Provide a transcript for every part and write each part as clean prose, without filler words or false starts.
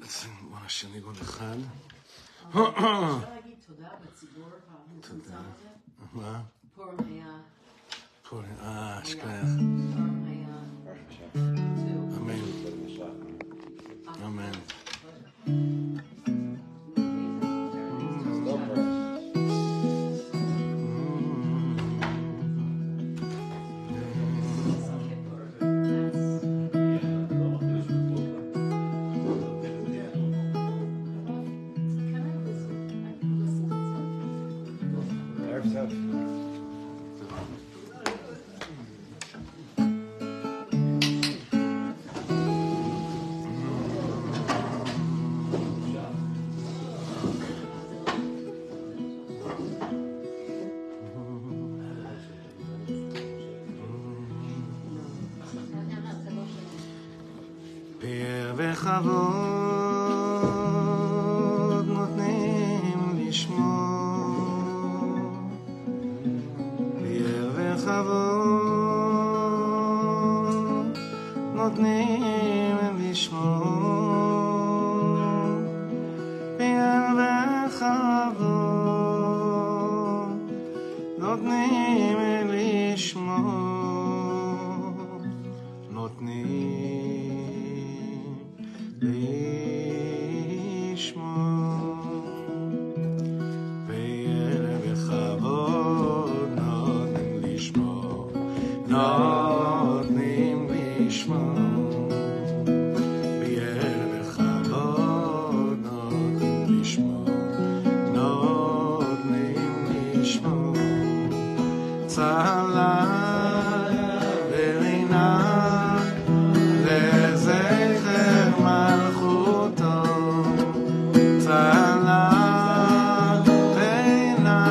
בוא נשאיר ניגון אחד. אפשר להגיד תודה בציבור המצומצם הזה? מה? פורם היה... אשכח. פורם היה... אמן. אמן. פאר וכבוד נותנים לשמור, פאר וכבוד נותנים לשמור, פאר וכבוד נותנים לשמור, נותנים לשמור, פאר וכבוד נותנים לשמור, נותנים לשמור, פאר וכבוד נותנים לשמור, נותנים לשמור, צהלה ורינה לזכר מלכותו, צהלה ורינה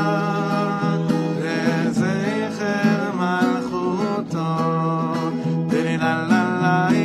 לזכר מלכותו, דלילה לה לה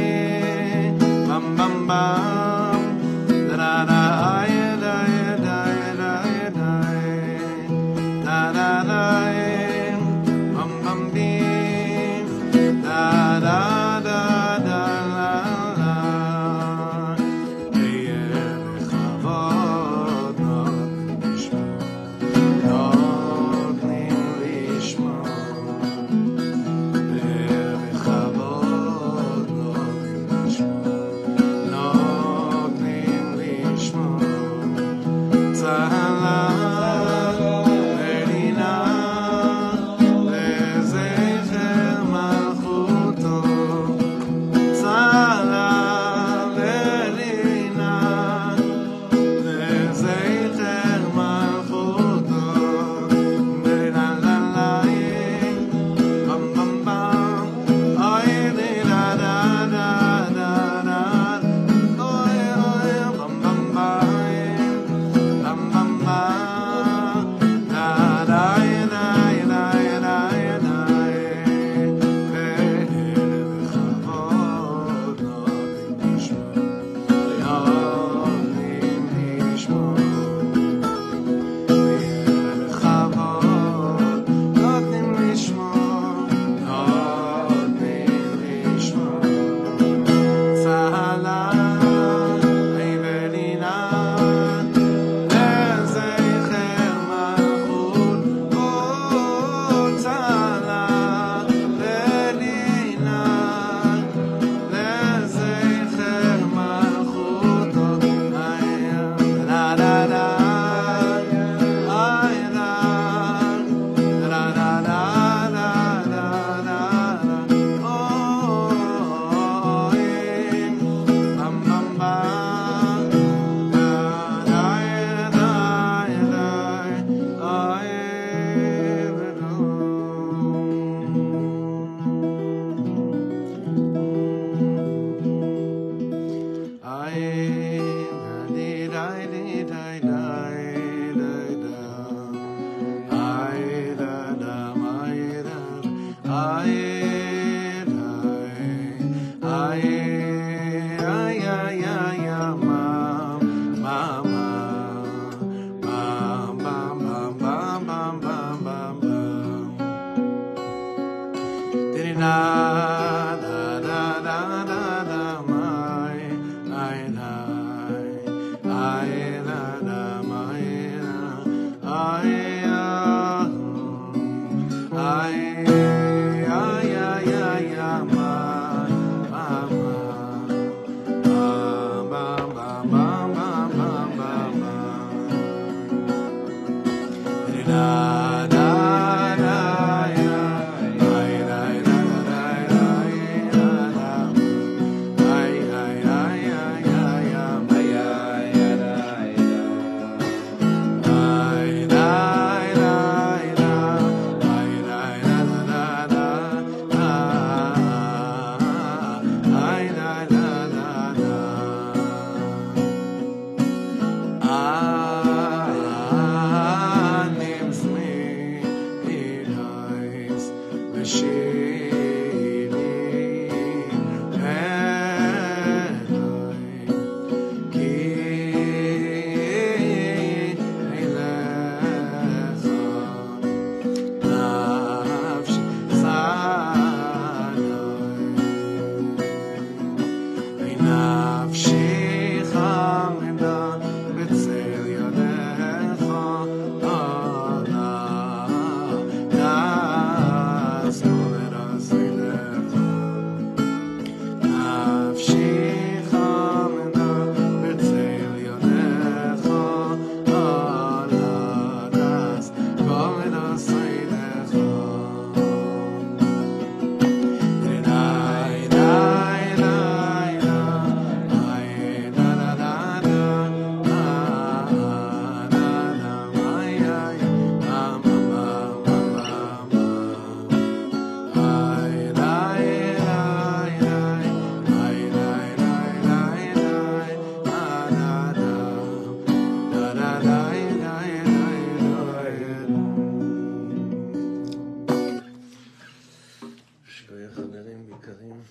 יקרים.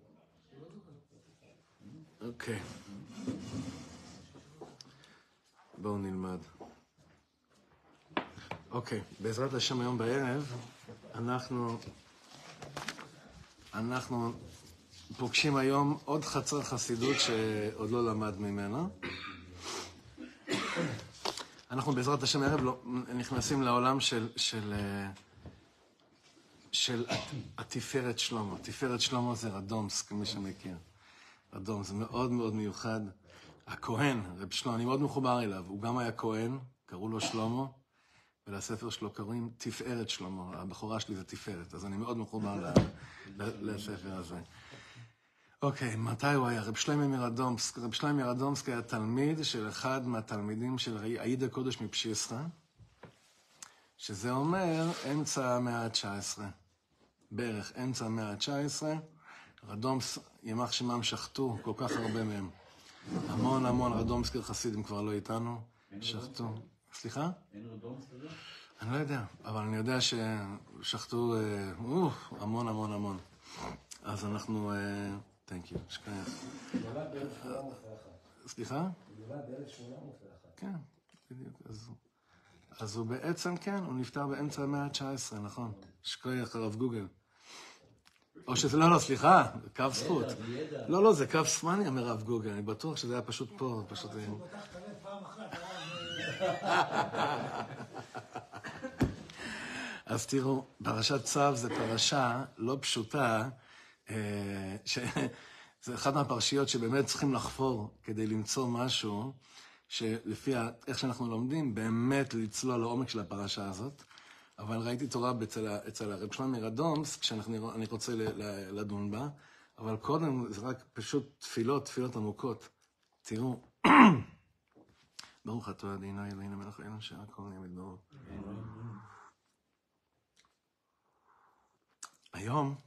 אוקיי. בואו נלמד. אוקיי, בעזרת השם היום בערב, אנחנו פוגשים היום עוד חצר חסידות שעוד לא למד ממנה. אנחנו בעזרת השם הערב נכנסים לעולם של התפארת שלמה. תפארת שלמה זה רדומסק, מי שמכיר. רדום, זה מאוד מאוד מיוחד. הכהן, רב שלמה, אני מאוד מחובר אליו. הוא גם היה כהן, קראו לו שלמה, ולספר שלו קוראים תפארת שלמה. הבכורה שלי זה תפארת, אז אני מאוד מחובר לספר הזה. אוקיי, מתי הוא היה? רב שלמה מרדומסק. רב שלמה מרדומסק היה תלמיד של אחד מהתלמידים של עיד הקודש מפשיסחה, שזה אומר אמצע המאה ה-19. בערך אמצע המאה ה-19. רדומסק, ימח שמם שחטו כל כך הרבה מהם. המון רדומסקי חסידים כבר לא איתנו. שחטו. סליחה? אין רדומסק כזה? אני לא יודע, אבל אני יודע ששחטו המון. אז אנחנו... תנק יו, שכח. הוא נולד ב-1801. סליחה? הוא נולד ב-1801. כן, בדיוק. אז הוא בעצם, כן, הוא נפטר באמצע המאה ה-19, נכון. שכח הרב גוגל. או שזה, לא, סליחה, קו זכות. לא, זה קו סמני, אומר הרב גוגל, אני בטוח שזה היה פשוט פה, פשוט... הוא פתח את הלב פעם אחת, אז תראו, פרשת צו זה פרשה לא פשוטה, זה אחת מהפרשיות שבאמת צריכים לחפור כדי למצוא משהו, שלפי איך שאנחנו לומדים, באמת לצלול לעומק של הפרשה הזאת. אבל ראיתי תורה אצל הרב שלמה מרדומסק, כשאני רוצה לדון בה, אבל קודם זה רק פשוט תפילות עמוקות. תראו, ברוך אתה אדינו אלוהינו מלך העולם שהכל נהיה בדברו. היום,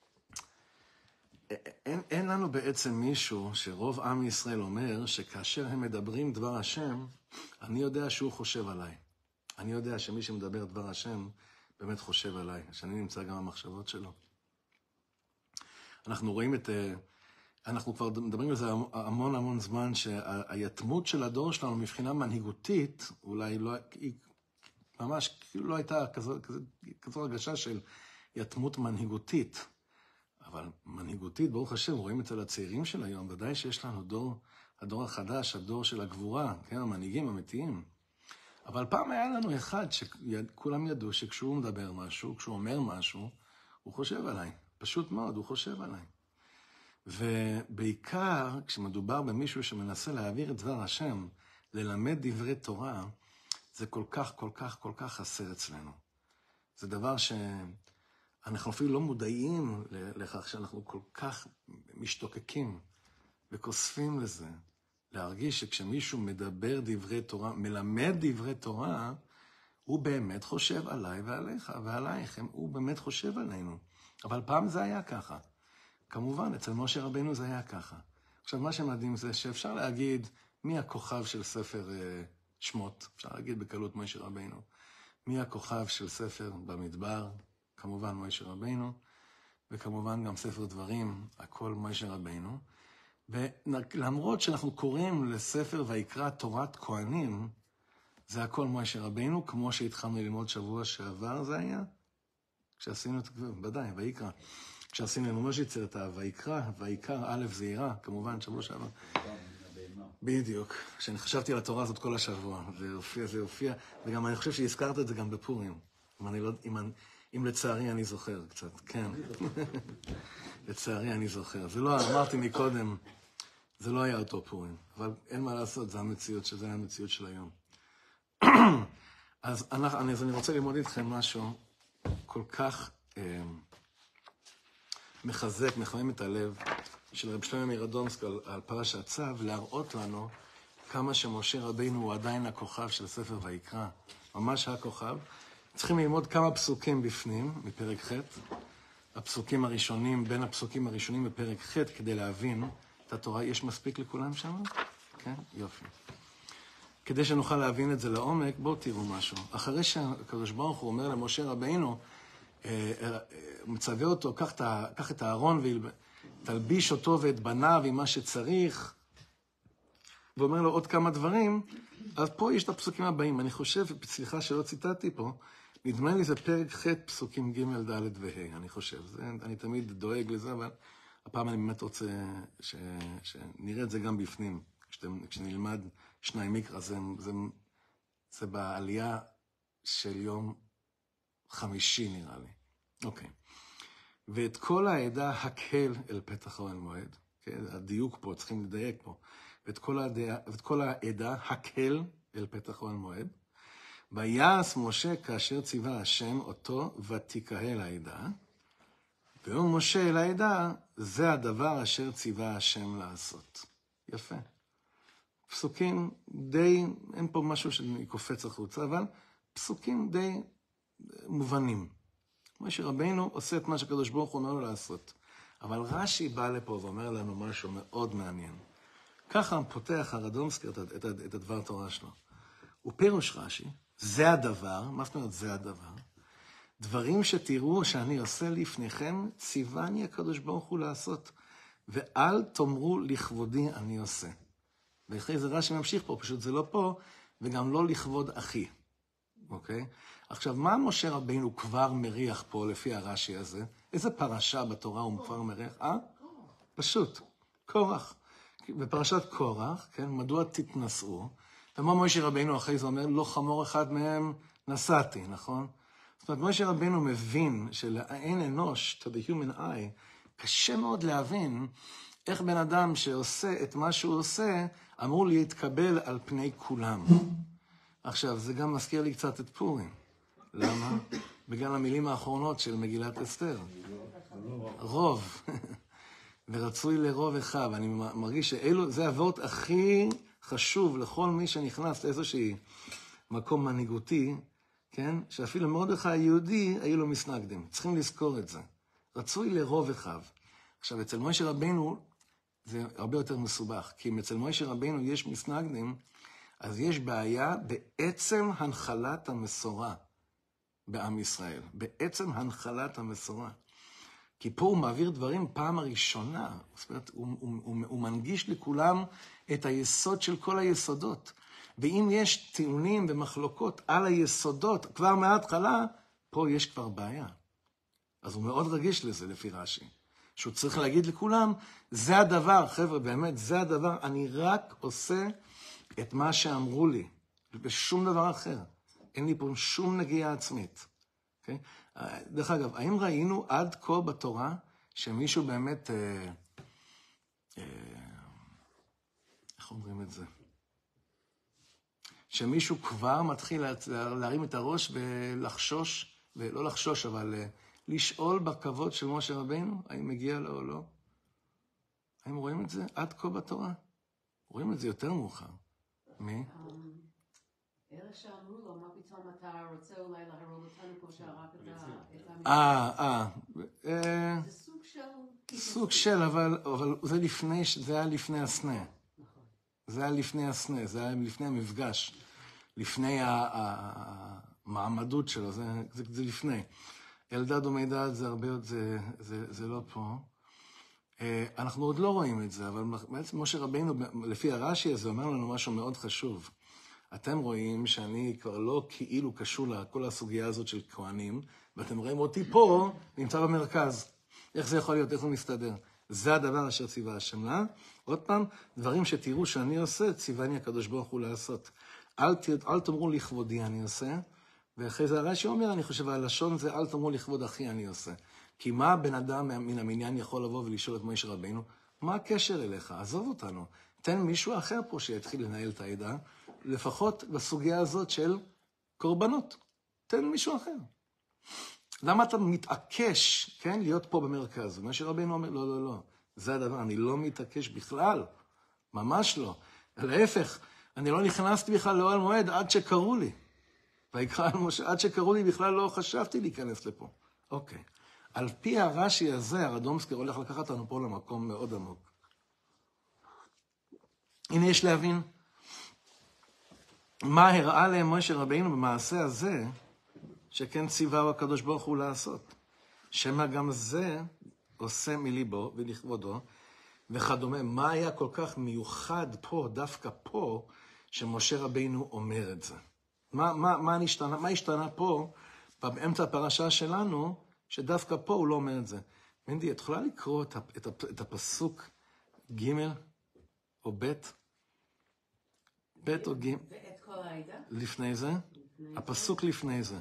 אין לנו בעצם מישהו שרוב עם ישראל אומר שכאשר הם מדברים דבר השם, אני יודע שהוא חושב עליי. אני יודע שמי שמדבר דבר השם באמת חושב עליי, שאני נמצא גם במחשבות שלו. אנחנו רואים אנחנו כבר מדברים על זה המון זמן, שהיתמות של הדור שלנו מבחינה מנהיגותית, אולי לא, היא ממש כאילו לא הייתה כזו הרגשה של יתמות מנהיגותית. אבל מנהיגותית, ברוך השם, רואים אצל הצעירים של היום, ודאי שיש לנו הדור החדש, הדור של הגבורה, כן, המנהיגים אמיתיים. אבל פעם היה לנו אחד שכולם ידעו שכשהוא מדבר משהו, כשהוא אומר משהו, הוא חושב עליי. פשוט מאוד, הוא חושב עליי. ובעיקר, כשמדובר במישהו שמנסה להעביר את דבר השם, ללמד דברי תורה, זה כל כך חסר אצלנו. זה דבר שאנחנו אפילו לא מודעים לכך שאנחנו כל כך משתוקקים וכוספים לזה. להרגיש שכשמישהו מדבר דברי תורה, מלמד דברי תורה, הוא באמת חושב עליי ועליך ועלייך, הוא באמת חושב עלינו. אבל פעם זה היה ככה. כמובן, אצל משה רבינו זה היה ככה. עכשיו, מה שמדהים זה שאפשר להגיד מי הכוכב של ספר שמות, אפשר להגיד בקלות משה רבינו. מי הכוכב של ספר במדבר, כמובן משה רבינו, וכמובן גם ספר דברים, הכל משה רבינו. ולמרות שאנחנו קוראים לספר ויקרא תורת כהנים, זה הכל משה רבינו, כמו שהתחלנו ללמוד שבוע שעבר זה היה, כשעשינו את זה, ודאי, ויקרא. כשעשינו ממש יצירתה, ויקרא א' זעירה, כמובן, שבוע שעבר. בדיוק, שאני חשבתי על התורה הזאת כל השבוע, זה הופיע, וגם אני חושב שהזכרת את זה גם בפורים. אם לצערי אני זוכר קצת, כן. לצערי אני זוכר. זה לא, אמרתי מקודם, זה לא היה אותו פורים, אבל אין מה לעשות, זה המציאות, שזה היה המציאות של היום. אז אני רוצה ללמוד איתכם משהו כל כך מחזק, מחמם את הלב, של רב שלמה מרדומסק על פרשת צו, להראות לנו כמה שמשה רבינו הוא עדיין הכוכב של ספר ויקרא. ממש הכוכב. צריכים ללמוד כמה פסוקים בפנים, מפרק ח', הפסוקים הראשונים, בין הפסוקים הראשונים בפרק ח', כדי להבין את התורה. יש מספיק לכולם שם? כן? יופי. כדי שנוכל להבין את זה לעומק, בואו תראו משהו. אחרי שהקדוש ברוך הוא אומר למשה רבינו, מצווה אותו, קח את הארון ותלביש אותו ואת בניו עם מה שצריך, ואומר לו עוד כמה דברים, אז פה יש את הפסוקים הבאים. אני חושב, סליחה שלא ציטטתי פה, נדמה לי זה פרק ח' פסוקים ג' ד' וה', אני חושב. אני תמיד דואג לזה, אבל הפעם אני באמת רוצה שנראה את זה גם בפנים. כשנלמד שניים מקרא, זה בעלייה של יום חמישי נראה לי. אוקיי. ואת כל העדה הקהל אל פתח אוהל מועד. כן? הדיוק פה, צריכים לדייק פה. ואת כל העדה הקהל אל פתח אוהל מועד. ויעש משה כאשר ציווה השם אותו ותקהל העדה. ויאמר משה אל העדה, זה הדבר אשר ציווה השם לעשות. יפה. פסוקים די, אין פה משהו שאני קופץ החוצה, אבל פסוקים די מובנים. משה רבינו עושה את מה שהקדוש ברוך הוא אומר לו לעשות. אבל רש"י בא לפה ואומר לנו משהו מאוד מעניין. ככה פותח הרדומסקי את הדבר תורה שלו. הוא פירוש רש"י, זה הדבר, מה זאת אומרת זה הדבר? דברים שתראו שאני עושה לפניכם, ציווני הקדוש ברוך הוא לעשות. ואל תאמרו לכבודי אני עושה. ואחרי זה רש"י ממשיך פה, פשוט זה לא פה, וגם לא לכבוד אחי. אוקיי? עכשיו, מה משה רבינו כבר מריח פה לפי הרש"י הזה? איזה פרשה בתורה הוא כבר מריח? פשוט, קורח. בפרשת קורח, כן, מדוע תתנשאו? ומה משה רבינו אחרי זה אומר? לא חמור אחד מהם נסעתי, נכון? זאת אומרת, משה רבינו מבין שלעין אנוש, to the human eye, קשה מאוד להבין איך בן אדם שעושה את מה שהוא עושה, אמור להתקבל על פני כולם. עכשיו, זה גם מזכיר לי קצת את פורים. למה? בגלל המילים האחרונות של מגילת אסתר. רוב. ורצוי לרוב אחד. ואני מרגיש שאלו, זה הוורט הכי חשוב לכל מי שנכנס לאיזושהי מקום מנהיגותי, כן? שאפילו מרדכי היהודי היו לו מסנגדים. צריכים לזכור את זה. רצוי לרוב אחד. עכשיו, אצל משה רבינו זה הרבה יותר מסובך, כי אם אצל משה רבינו יש מסנגדים, אז יש בעיה בעצם הנחלת המסורה בעם ישראל. בעצם הנחלת המסורה. כי פה הוא מעביר דברים פעם הראשונה. זאת אומרת, הוא מנגיש לכולם את היסוד של כל היסודות. ואם יש טיעונים ומחלוקות על היסודות, כבר מההתחלה, פה יש כבר בעיה. אז הוא מאוד רגיש לזה לפי רש"י. שהוא צריך להגיד לכולם, זה הדבר, חבר'ה, באמת, זה הדבר, אני רק עושה את מה שאמרו לי, ושום דבר אחר. אין לי פה שום נגיעה עצמית. Okay? דרך אגב, האם ראינו עד כה בתורה שמישהו באמת, איך אומרים את זה? שמישהו כבר מתחיל להרים את הראש ולחשוש, ולא לחשוש, אבל לשאול בכבוד של משה רבינו, האם מגיע לו או לא? האם רואים את זה עד כה בתורה? רואים את זה יותר מאוחר. מי? אלה שאמרו לו, מה פתאום אתה רוצה אולי להרוג אותנו כמו שהרג את זה סוג של... סוג של, אבל זה היה לפני הסנה. זה היה לפני הסנה, זה היה לפני המפגש, לפני המעמדות שלו, זה לפני. אלדד ומידד זה הרבה עוד, זה לא פה. אנחנו עוד לא רואים את זה, אבל בעצם משה רבינו, לפי הרש"י הזה, אומר לנו משהו מאוד חשוב. אתם רואים שאני כבר לא כאילו קשור לכל הסוגיה הזאת של כהנים, ואתם רואים אותי פה, נמצא במרכז. איך זה יכול להיות? איך הוא מסתדר? זה הדבר אשר ציווה השם לה. עוד פעם, דברים שתראו שאני עושה, ציווני הקדוש ברוך הוא לעשות. אל תאמרו לכבודי אני עושה, ואחרי זה הרש"י אומר, אני חושב, הלשון זה אל תאמרו לכבוד אחי אני עושה. כי מה בן אדם מן המניין יכול לבוא ולשאול את משה רבינו? מה הקשר אליך? עזוב אותנו. תן מישהו אחר פה שיתחיל לנהל את העדה, לפחות בסוגיה הזאת של קורבנות. תן מישהו אחר. למה אתה מתעקש, כן, להיות פה במרכז? משה רבינו אומר, לא, לא, לא. זה הדבר, אני לא מתעקש בכלל. ממש לא. להפך, אני לא נכנסתי בכלל לאוהל מועד עד שקראו לי. ויקרא על משה, עד שקראו לי בכלל לא חשבתי להיכנס לפה. אוקיי. על פי הרש"י הזה, הרדומסקי הולך לקחת לנו פה למקום מאוד עמוק. הנה יש להבין מה הראה להם משה רבינו במעשה הזה, שכן ציווהו הקדוש ברוך הוא לעשות. שמא גם זה עושה מליבו ולכבודו וכדומה. מה היה כל כך מיוחד פה, דווקא פה, שמשה רבינו אומר את זה? מה השתנה פה, באמצע הפרשה שלנו, שדווקא פה הוא לא אומר את זה? מנדי, את יכולה לקרוא את הפסוק ג' או ב'? ב' או ג'? ואת כל העדה? לפני זה? הפסוק לפני זה.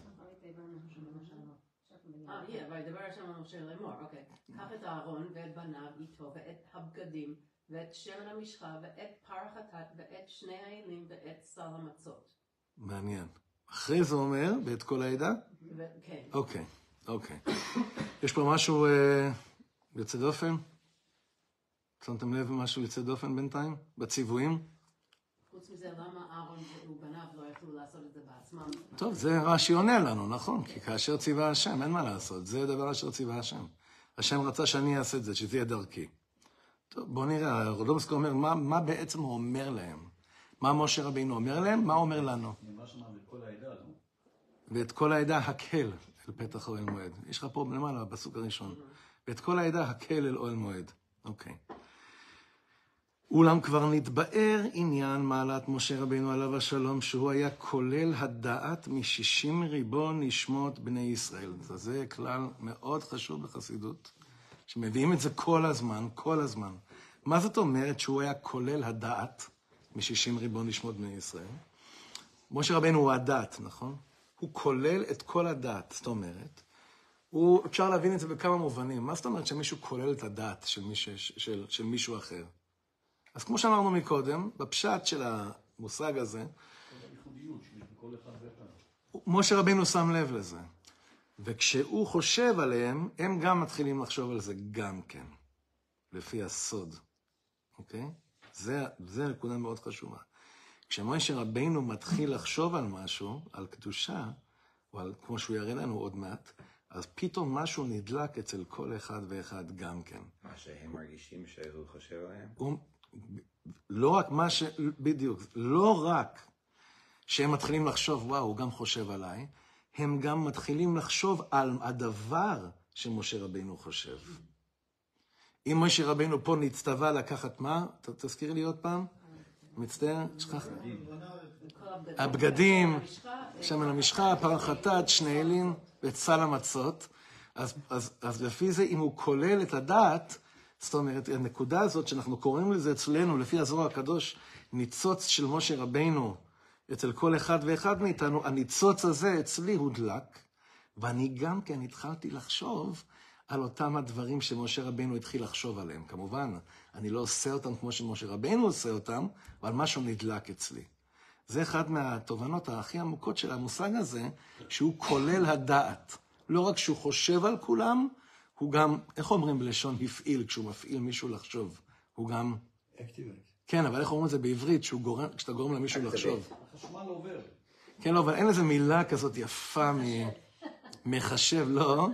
וידבר השם על משה לאמור, אוקיי. קח את אהרון ואת בניו איתו ואת הבגדים ואת שמן המשחה ואת פר החטאת ואת שני האלים ואת סל המצות. מעניין. אחרי זה אומר, ואת כל העדה? כן. אוקיי. יש פה משהו יוצא דופן? שמתם לב משהו יוצא דופן בינתיים? בציוויים? חוץ מזה, למה אהרון ובניו לא יכלו לעשות את זה בעצמם? טוב, זה רש"י עונה לנו, נכון? כי כאשר ציווה השם, אין מה לעשות. זה דבר אשר ציווה השם. השם רצה שאני אעשה את זה, שזה יהיה דרכי. טוב, בואו נראה. רודומסקי אומר, מה בעצם הוא אומר להם? מה משה רבינו אומר להם? מה אומר לנו? מה שאמר את כל העדה, לא? ואת כל העדה הקל אל פתח אוהל מועד. יש לך פה למעלה, בפסוק הראשון. ואת כל העדה הקל אל אוהל מועד. אוקיי. אולם כבר נתבאר עניין מעלת משה רבינו עליו השלום, שהוא היה כולל הדעת מ60 ריבון נשמות בני ישראל. זה כלל מאוד חשוב בחסידות, שמביאים את זה כל הזמן. מה זאת אומרת שהוא היה כולל הדעת מ60 ריבון נשמות בני ישראל? משה רבינו הוא הדעת, נכון? הוא כולל את כל הדעת, זאת אומרת. אפשר להבין את זה בכמה מובנים. מה זאת אומרת שמישהו כולל את הדעת של מישהו אחר? אז כמו שאמרנו מקודם, בפשט של המושג הזה, משה רבינו שם לב לזה. וכשהוא חושב עליהם, הם גם מתחילים לחשוב על זה גם כן, לפי הסוד. אוקיי? זה נקודה מאוד חשובה. כשמשה רבינו מתחיל לחשוב על משהו, על קדושה, או על, כמו שהוא יראה לנו עוד מעט, אז פתאום משהו נדלק אצל כל אחד ואחד גם כן. מה שהם מרגישים שהוא חושב עליהם? לא רק בדיוק, לא רק שהם מתחילים לחשוב, וואו, הוא גם חושב עליי, הם גם מתחילים לחשוב על הדבר שמשה רבינו חושב. אם משה רבינו פה נצטווה לקחת מה? תזכירי לי עוד פעם. מצטער, שכח. הבגדים, שמן המשחה, פר החטאת, שני אלים ואת סל המצות. אז לפי זה, אם הוא כולל את הדעת, זאת אומרת, הנקודה הזאת שאנחנו קוראים לזה אצלנו, לפי הזוהר הקדוש, ניצוץ של משה רבינו, אצל כל אחד ואחד מאיתנו, הניצוץ הזה אצלי הודלק, ואני גם כן התחלתי לחשוב על אותם הדברים שמשה רבינו התחיל לחשוב עליהם. כמובן, אני לא עושה אותם כמו שמשה רבינו עושה אותם, אבל משהו נדלק אצלי. זה אחד מהתובנות הכי עמוקות של המושג הזה, שהוא כולל הדעת. לא רק שהוא חושב על כולם, הוא גם, איך אומרים בלשון הפעיל, כשהוא מפעיל מישהו לחשוב? הוא גם... אקטיבייט. כן, אבל איך אומרים את זה בעברית, כשאתה גורם למישהו לחשוב? החשמל עובר. כן, לא, אבל אין איזו מילה כזאת יפה מחשב, לא?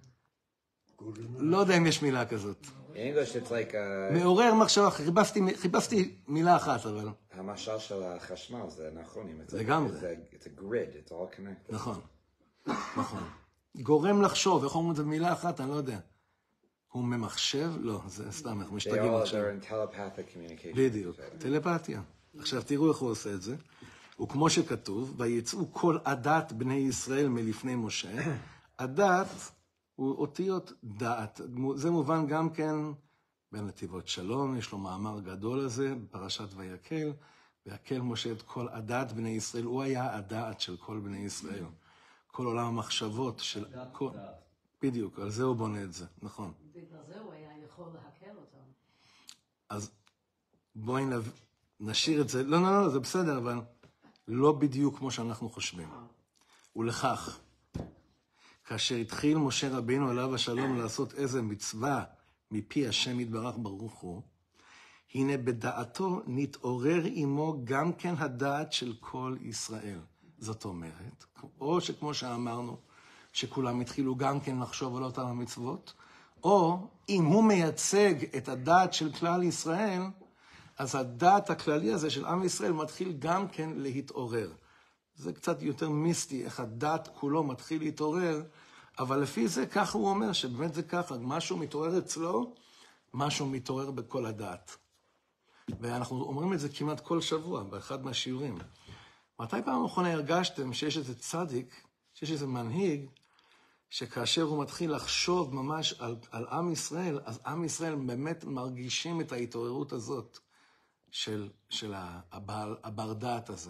לא יודע אם יש מילה כזאת. In English it's like מעורר מחשבה, חיפשתי מילה אחת, אבל... המשל של החשמל, זה נכון. לגמרי. It's a grid, it's all connected. נכון. גורם לחשוב, איך אומרים את זה במילה אחת, אני לא יודע. הוא ממחשב? לא, זה סתם, אנחנו משתגעים עכשיו. They're in telepathic communication. בדיוק, טלפתיה. עכשיו תראו איך הוא עושה את זה. וכמו שכתוב, ויצאו כל עדת בני ישראל מלפני משה, עדת הוא אותיות דעת. זה מובן גם כן בנתיבות שלום, יש לו מאמר גדול הזה, בפרשת ויקל, ויקל משה את כל עדת בני ישראל, הוא היה הדעת של כל בני ישראל. כל עולם המחשבות של... בדיוק, על זה הוא בונה את זה, נכון. בגלל זה הוא היה יכול להקל אותם. אז בואי נשאיר את זה, לא, זה בסדר, אבל לא בדיוק כמו שאנחנו חושבים. ולכך, כאשר התחיל משה רבינו עליו השלום לעשות איזה מצווה מפי השם יתברך ברוך הוא, הנה בדעתו נתעורר עמו גם כן הדעת של כל ישראל. זאת אומרת, או שכמו שאמרנו, שכולם התחילו גם כן לחשוב על אותם המצוות, או אם הוא מייצג את הדעת של כלל ישראל, אז הדעת הכללי הזה של עם ישראל מתחיל גם כן להתעורר. זה קצת יותר מיסטי, איך הדת כולו מתחיל להתעורר, אבל לפי זה ככה הוא אומר, שבאמת זה ככה, משהו מתעורר אצלו, משהו מתעורר בכל הדת. ואנחנו אומרים את זה כמעט כל שבוע, באחד מהשיעורים. מתי פעם האחרונה הרגשתם שיש איזה צדיק, שיש איזה מנהיג, שכאשר הוא מתחיל לחשוב ממש על עם ישראל, אז עם ישראל באמת מרגישים את ההתעוררות הזאת של הבר דעת הזה.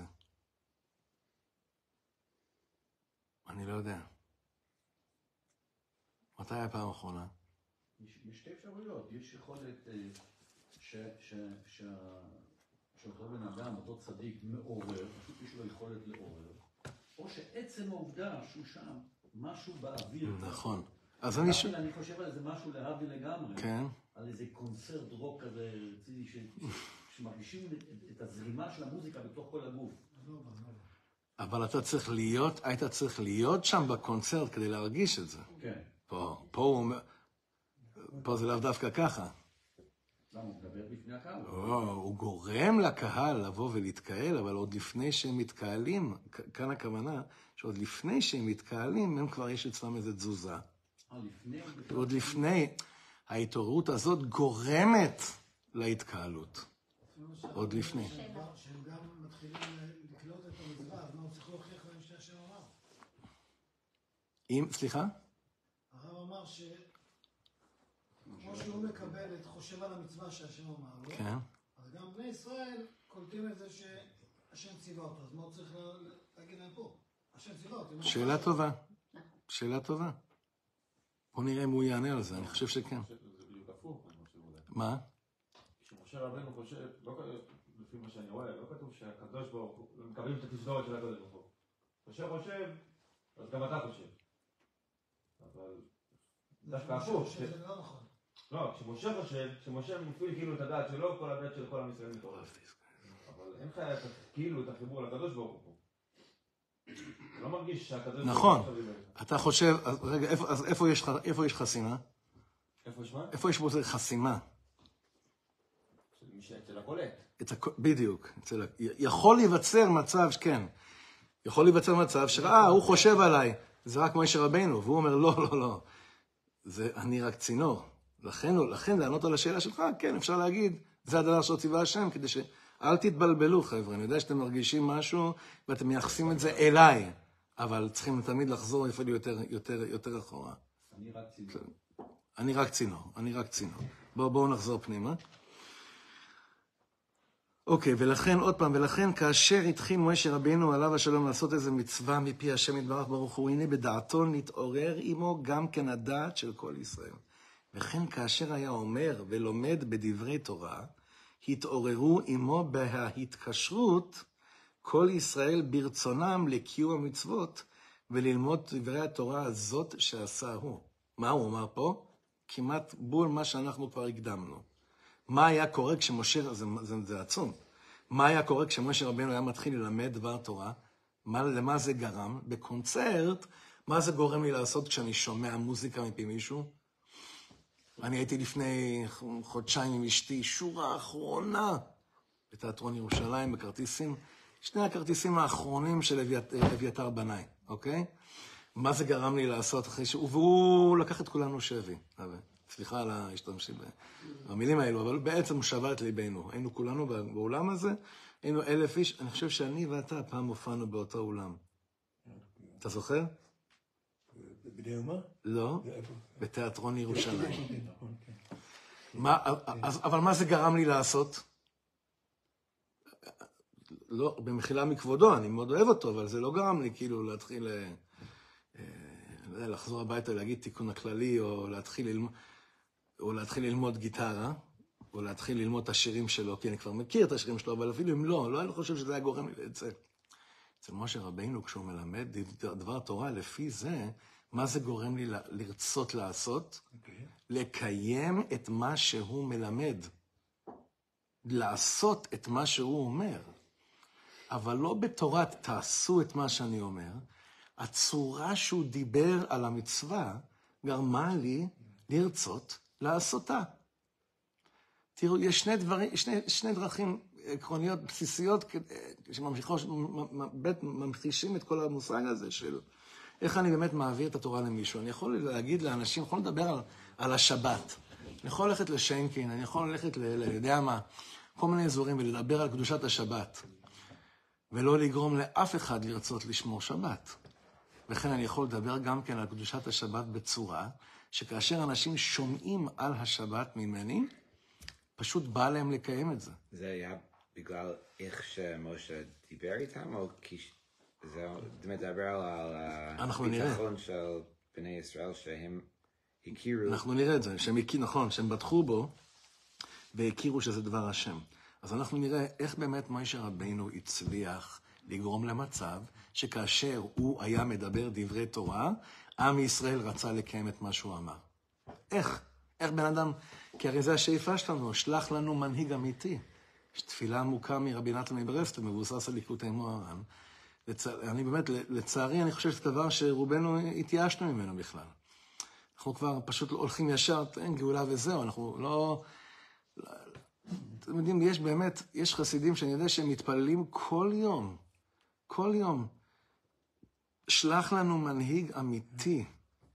אני לא יודע. מתי הפעם האחרונה? יש שתי אפשרויות. יש יכולת שאותו בן אדם, אותו צדיק, מעורר, פשוט יש לו יכולת לעורר, או שעצם העובדה שהוא שם, משהו באוויר. נכון. אז אני חושב על איזה משהו להבדיל לגמרי. כן. על איזה קונצרט רוק כזה רציני, שמרגישים את הזרימה של המוזיקה בתוך כל הגוף. אבל היית צריך להיות שם בקונצרט כדי להרגיש את זה. כן. פה זה לאו דווקא ככה. למה? הוא מדבר בפני הקהל. הוא גורם לקהל לבוא ולהתקהל, אבל עוד לפני שהם מתקהלים, כאן הכוונה, שעוד לפני שהם מתקהלים, הם כבר יש אצלם איזו תזוזה. עוד לפני, ההתעוררות הזאת גורמת להתקהלות. עוד לפני. שהם גם מתחילים לקלוט את המצווה, אז מה הוא צריך להוכיח להם שהשם אמר? סליחה? הרב אמר כמו שהוא מקבל חושב על המצווה שהשם אמר לו, כן. אז גם בני ישראל קולטים את זה שהשם ציווה אותו, אז מה הוא צריך להגיד להם פה? השם ציווה אותו. שאלה טובה. שאלה טובה. בוא נראה אם הוא יענה על זה, אני חושב שכן. זה בדיוק הפוך, מה? כשמשה רבנו חושב, לפי מה שאני רואה, לא כתוב שהקדוש ברוך הוא, מקבלים את התסדורת של הקדוש ברוך הוא. משה חושב, אז גם אתה חושב. אבל דווקא הפוך. שזה לא נכון. לא, כשמשה חושב, כשמשה מפעיל כאילו את הדעת שלו, כל הדעת של כל עם ישראל מתעורר. אבל אין לך כאילו את החיבור לקדוש ברוך הוא. אתה לא מרגיש שהקדוש ברוך הוא... נכון. אתה חושב, רגע, אז איפה יש חסימה? איפה יש מה? איפה יש פה חסימה? אצל הקולט. בדיוק. יכול להיווצר מצב, כן. יכול להיווצר מצב הוא חושב עליי. זה רק משה רבנו, והוא אומר, לא, לא, לא. אני רק צינור. לכן לענות על השאלה שלך, כן, אפשר להגיד, זה הדבר שציווה השם, כדי אל תתבלבלו, חבר'ה. אני יודע שאתם מרגישים משהו, ואתם מייחסים את זה אליי, אבל צריכים תמיד לחזור אפילו יותר אחורה. אני רק צינור. בואו נחזור פנימה. אוקיי, ולכן, עוד פעם, ולכן כאשר התחיל משה רבינו עליו השלום לעשות איזו מצווה מפי השם יתברך ברוך הוא, הנה בדעתו נתעורר עמו גם כן הדעת של כל ישראל. וכן כאשר היה אומר ולומד בדברי תורה, התעוררו עמו בהתקשרות כל ישראל ברצונם לקיום המצוות וללמוד דברי התורה הזאת שעשה הוא. מה הוא אומר פה? כמעט בול מה שאנחנו כבר הקדמנו. מה היה קורה כשמשה, זה עצום, מה היה קורה כשמשה רבנו היה מתחיל ללמד דבר תורה? למה זה גרם? בקונצרט, מה זה גורם לי לעשות כשאני שומע מוזיקה מפי מישהו? אני הייתי לפני חודשיים עם אשתי, שורה האחרונה בתיאטרון ירושלים בכרטיסים, שני הכרטיסים האחרונים של אביתר בנאי, אוקיי? מה זה גרם לי לעשות אחרי והוא לקח את כולנו שבי, סליחה על ההשתמשים במילים האלו, אבל בעצם הוא שבר את ליבנו. היינו כולנו באולם הזה, היינו 1,000 איש, אני חושב שאני ואתה פעם הופענו באותו אולם. אתה זוכר? בני אומה? לא, בתיאטרון ירושלים. אבל מה זה גרם לי לעשות? לא, במחילה מכבודו, אני מאוד אוהב אותו, אבל זה לא גרם לי כאילו להתחיל לחזור הביתה ולהגיד תיקון הכללי, או להתחיל ללמוד גיטרה, או להתחיל ללמוד את השירים שלו, כי אני כבר מכיר את השירים שלו, אבל אפילו אם לא אני חושב שזה היה גורם לי את זה. אצל משה רבינו, כשהוא מלמד דבר תורה, לפי זה, מה זה גורם לי לרצות לעשות? לקיים את מה שהוא מלמד. לעשות את מה שהוא אומר. אבל לא בתורת תעשו את מה שאני אומר, הצורה שהוא דיבר על המצווה גרמה לי לרצות לעשותה. תראו, יש שני דרכים עקרוניות בסיסיות שממחישים את כל המושג הזה של איך אני באמת מעביר את התורה למישהו. אני יכול להגיד לאנשים, יכול לדבר על השבת. אני יכול ללכת לשיינקין, אני יכול ללכת ליודע מה, כל מיני אזורים ולדבר על קדושת השבת. ולא לגרום לאף אחד לרצות לשמור שבת. וכן אני יכול לדבר גם כן על קדושת השבת בצורה שכאשר אנשים שומעים על השבת ממני, פשוט בא להם לקיים את זה. זה היה בגלל איך שמשה דיבר איתם, או כי זה מדבר על הביטחון של בני ישראל שהם הכירו? אנחנו נראה את זה, נכון, שהם בטחו בו והכירו שזה דבר השם. אז אנחנו נראה איך באמת משה רבינו הצליח לגרום למצב שכאשר הוא היה מדבר דברי תורה, עם ישראל רצה לקיים את מה שהוא אמר. איך? איך בן אדם? כי הרי זה השאיפה שלנו, שלח לנו מנהיג אמיתי. יש תפילה עמוקה מרבי נתן מברסלב, מבוסס על ליקוטי מוהר"ן. אני באמת, לצערי, אני חושב שזה דבר שרובנו התייאשנו ממנו בכלל. אנחנו כבר פשוט הולכים ישר, אין גאולה וזהו, אנחנו לא... אתם יודעים, יש באמת, יש חסידים שאני יודע שהם מתפללים כל יום. שלח לנו מנהיג אמיתי,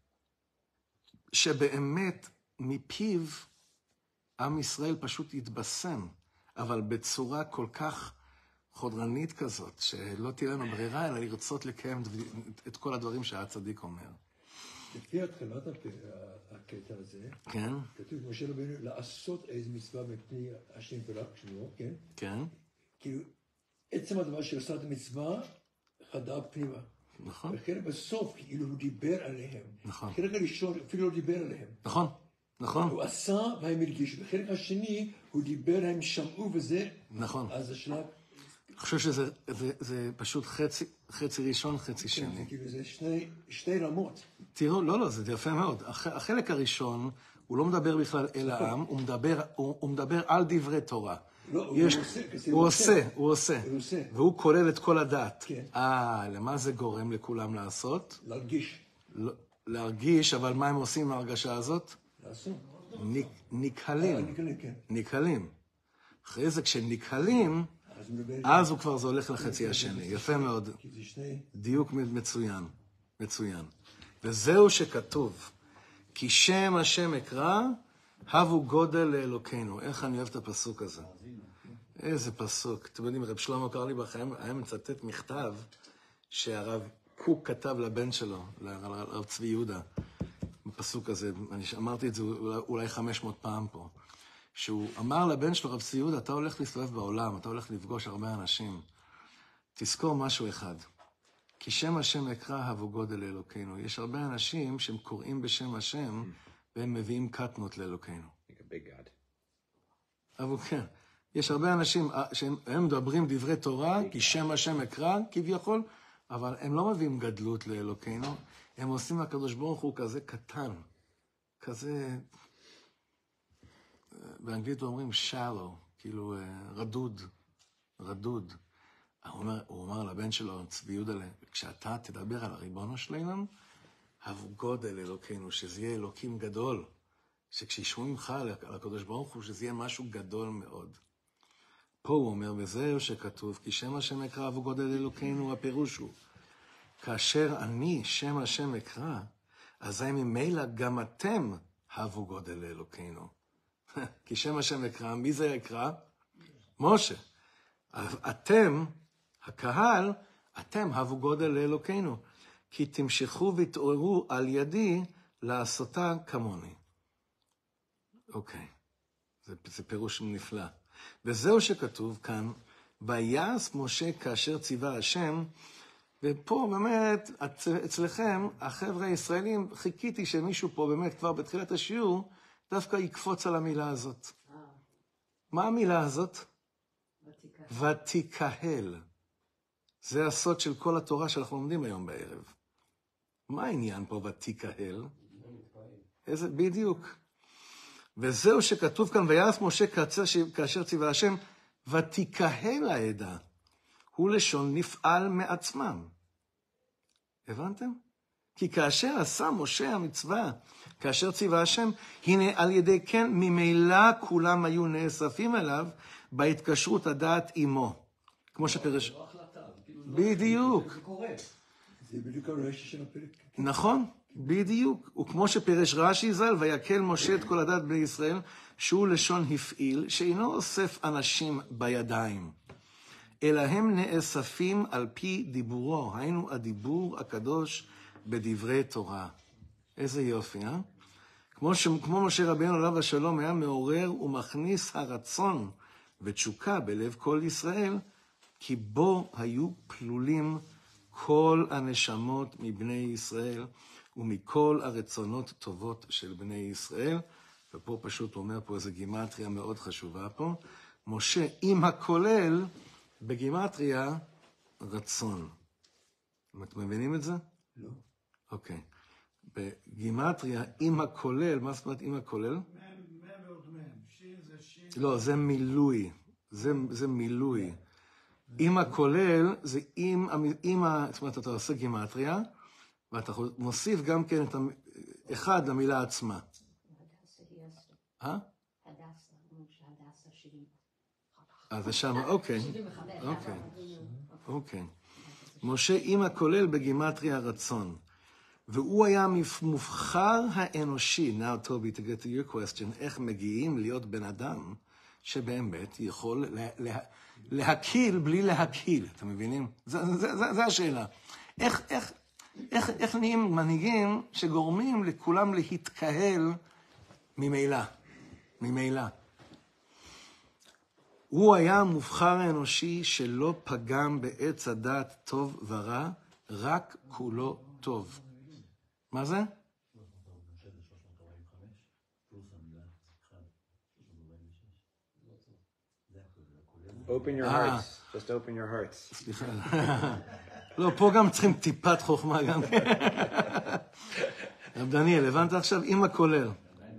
שבאמת מפיו עם ישראל פשוט יתבשם, אבל בצורה כל כך חודרנית כזאת, שלא תהיה לנו ברירה, אלא לרצות לקיים את כל הדברים שהצדיק אומר. לפי התחלת הקטע הזה, כן. כתוב משה רבינו לעשות איזו מצווה מפני השם ברק שמו, כן? כן. כאילו, עצם הדבר שעושה את המצווה, חדה פנימה. נכון. וכן בסוף, כאילו הוא דיבר עליהם. נכון. בחלק הראשון, אפילו לא דיבר עליהם. נכון. הוא עשה והם הרגישו. בחלק השני, הוא דיבר, הם שמעו וזה. נכון. אז השלב... אני חושב שזה פשוט חצי ראשון, חצי שני. כאילו זה שתי רמות. תראו, לא, זה יפה מאוד. החלק הראשון, הוא לא מדבר בכלל אל העם, הוא מדבר על דברי תורה. לא, הוא עושה. והוא כולל את כל הדת. כן. למה זה גורם לכולם לעשות? להרגיש. להרגיש, אבל מה הם עושים להרגשה הזאת? לעשות. נקהלים. אחרי זה, כשנקהלים, אז הוא כבר זה הולך לחצי השני. יפה מאוד. דיוק מצוין. וזהו שכתוב, כי שם השם אקרא, הבו גודל לאלוקינו. איך אני אוהב את הפסוק הזה. איזה פסוק. אתם יודעים, רב שלמה קרליבך היה מצטט מכתב שהרב קוק כתב לבן שלו, לרב צבי יהודה, בפסוק הזה. אני אמרתי את זה אולי 500 פעם פה. שהוא אמר לבן שלו, רב צבי יהודה, אתה הולך להסתובב בעולם, אתה הולך לפגוש הרבה אנשים. תזכור משהו אחד. כי שם השם אקרא הבו גודל לאלוקינו. יש הרבה אנשים שהם קוראים בשם השם, והם מביאים קטנות לאלוקינו. אבל כן. יש הרבה אנשים שהם מדברים דברי תורה, כי שם השם אקרא, כביכול, אבל הם לא מביאים גדלות לאלוקינו, הם עושים לקדוש ברוך הוא כזה קטן, כזה, באנגלית אומרים shallow, כאילו רדוד. הוא אומר לבן שלו, צבי יהודה, כשאתה תדבר על הריבונו שלנו, הבו גודל אלוקינו, שזה יהיה אלוקים גדול, שכשישמעו ממך על הקדוש ברוך הוא, שזה יהיה משהו גדול מאוד. פה הוא אומר, וזהו שכתוב, כי שם השם אקרא הבו גודל אלוקינו, הפירוש הוא, כאשר אני, שם השם אקרא, אזי ממילא גם אתם הבו גודל אלוקינו. כי שם השם אקרא, מי זה יקרא? משה. אתם, הקהל, אתם הבו גודל לאלוקינו, כי תמשכו והתעוררו על ידי לעשותה כמוני. אוקיי, זה פירוש נפלא. וזהו שכתוב כאן, ויעש משה כאשר ציווה השם, ופה באמת, אצלכם, החבר'ה הישראלים, חיכיתי שמישהו פה באמת כבר בתחילת השיעור, דווקא יקפוץ על המילה הזאת. מה המילה הזאת? ותיקהל. זה הסוד של כל התורה שאנחנו לומדים היום בערב. מה העניין פה ותיקהל? איזה, בדיוק. וזהו שכתוב כאן, ויעש משה כאשר ציווה השם, ותיקהל העדה. הוא לשון נפעל מעצמם. הבנתם? כי כאשר עשה משה המצווה, כאשר ציווה השם, הנה על ידי כן ממילא כולם היו נאספים אליו בהתקשרות הדעת עמו. כמו שפרש... לא החלטה, זה כאילו... בדיוק. זה קורה. זה בדיוק הרשת של הפרק. נכון, בדיוק. וכמו שפרש רש"י ז"ל, ויקל משה את כל הדת בני ישראל, שהוא לשון הפעיל, שאינו אוסף אנשים בידיים, אלא הם נאספים על פי דיבורו, היינו הדיבור הקדוש בדברי תורה. איזה יופי, אה? כמו משה רבינו עליו השלום היה מעורר ומכניס הרצון ותשוקה בלב כל ישראל, כי בו היו פלולים כל הנשמות מבני ישראל ומכל הרצונות טובות של בני ישראל. ופה פשוט אומר פה איזו גימטריה מאוד חשובה פה. משה עם הכולל בגימטריה רצון. אתם מבינים את זה? לא. אוקיי. בגימטריה עם הכולל, מה זאת אומרת עם הכולל? מם ועוד מם. שין זה שין. לא, זה מילוי. זה מילוי. עם הכולל זה זאת אומרת, אתה עושה גימטריה, ואתה מוסיף גם כן את אחד למילה עצמה. הדסה, אז זה שם, אוקיי. אוקיי. משה עם הכולל בגימטריה רצון. והוא היה מובחר האנושי, now Toby to get to your question, איך מגיעים להיות בן אדם שבאמת יכול להקיל בלי להקיל, אתם מבינים? זה השאלה. איך נהיים מנהיגים שגורמים לכולם להתקהל ממילא? הוא היה מובחר האנושי שלא פגם בעץ הדעת טוב ורע, רק כולו טוב. מה זה? Open your hearts. Just open your hearts. סליחה. לא, פה גם צריכים טיפת חוכמה גם. רב דניאל, הבנת עכשיו? עם הכולל.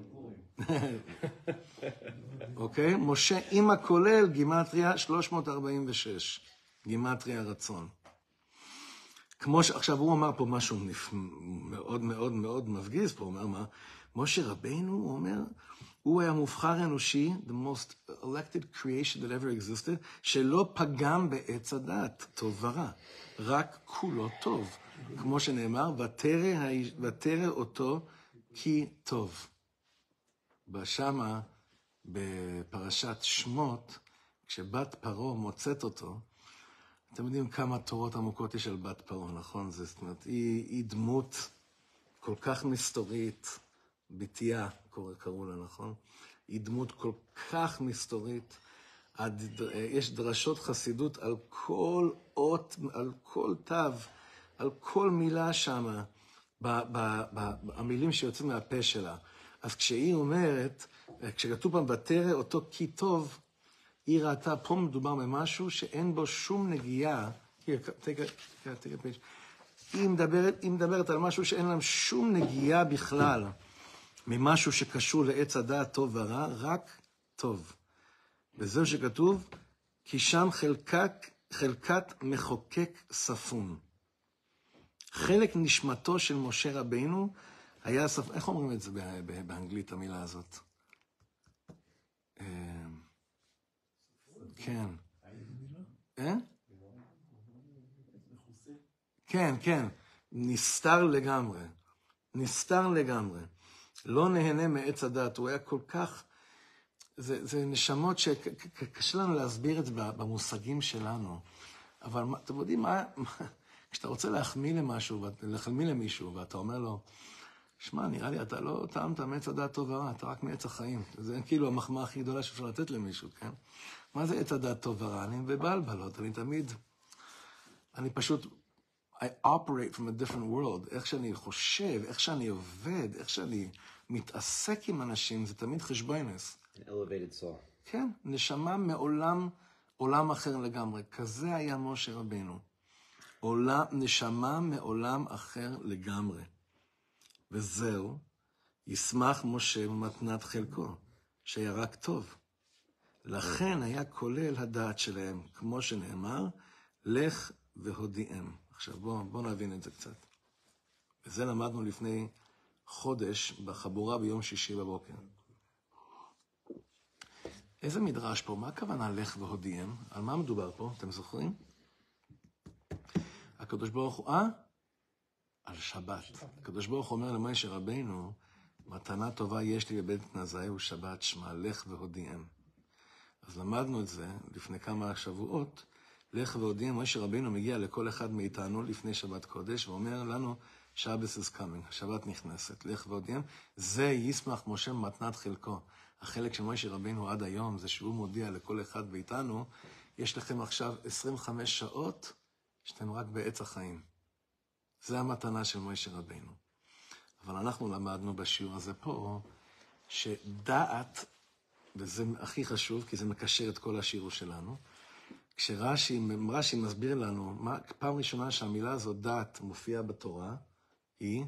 אוקיי? משה עם הכולל, גימטריה 346. גימטריה רצון. כמו עכשיו הוא אמר פה משהו מאוד מאוד מאוד מפגיז פה, הוא אומר מה? משה רבינו, הוא אומר, הוא היה מובחר אנושי, the most elected creation that ever existed, שלא פגם בעץ הדת, טוב ורע, רק כולו טוב. כמו שנאמר, ותרא אותו כי טוב. בשמה, בפרשת שמות, כשבת פרעה מוצאת אותו, אתם יודעים כמה תורות עמוקות יש על בת פרעה, נכון? זאת אומרת, היא דמות כל כך מסתורית, בתיה קראו לה, נכון? היא דמות כל כך מסתורית, יש דרשות חסידות על כל אות, על כל תו, על כל מילה שמה, המילים שיוצאים מהפה שלה. אז כשהיא אומרת, כשכתוב פעם ותרא אותו כי טוב, היא ראתה, פה מדובר במשהו שאין בו שום נגיעה, היא מדברת על משהו שאין להם שום נגיעה בכלל, ממשהו שקשור לעץ הדעת טוב ורע, רק טוב. וזהו שכתוב, כי שם חלקת מחוקק ספון. חלק נשמתו של משה רבינו היה ספון, איך אומרים את זה באנגלית, המילה הזאת? כן. כן. נסתר לגמרי. לא נהנה מעץ הדעת. הוא היה כל כך... זה נשמות שקשה לנו להסביר את זה במושגים שלנו. אבל אתם יודעים מה... כשאתה רוצה להחמיא למישהו, ואתה אומר לו, שמע, נראה לי, אתה לא טעמת מעץ הדעת טוב ורע, אתה רק מעץ החיים. זה כאילו המחמאה הכי גדולה שאפשר לתת למישהו, כן? מה זה עץ הדעת טוב ורע? אני בבלבלות, אני פשוט, I operate from a different world. איך שאני חושב, איך שאני עובד, איך שאני מתעסק עם אנשים, זה תמיד חשבונס. Elevated soul. כן, נשמה עולם אחר לגמרי. כזה היה משה רבינו. נשמה מעולם אחר לגמרי. וזהו, ישמח משה במתנת חלקו, שהיה רק טוב. לכן היה כולל הדעת שלהם, כמו שנאמר, לך והודיעם. עכשיו בואו נבין את זה קצת. וזה למדנו לפני חודש בחבורה ביום שישי בבוקר. איזה מדרש פה? מה הכוונה לך והודיעם? על מה מדובר פה? אתם זוכרים? הקדוש ברוך הוא, על שבת. הקדוש ברוך הוא אומר למשה רבינו, מתנה טובה יש לי בבית נזעהו שבת, שמה לך והודיעם. אז למדנו את זה לפני כמה שבועות, לך והודיעם, משה רבינו מגיע לכל אחד מאיתנו לפני שבת קודש, ואומר לנו, Shabbos is coming, השבת נכנסת, לך והודיעם, זה ישמח משה מתנת חלקו. החלק של משה רבינו עד היום, זה שהוא מודיע לכל אחד מאיתנו, יש לכם עכשיו 25 שעות, שאתם רק בעץ החיים. זה המתנה של משה רבינו. אבל אנחנו למדנו בשיעור הזה פה, שדעת, וזה הכי חשוב, כי זה מקשר את כל השיעור שלנו, כשרש"י מסביר לנו, פעם ראשונה שהמילה הזאת, דעת, מופיעה בתורה, היא,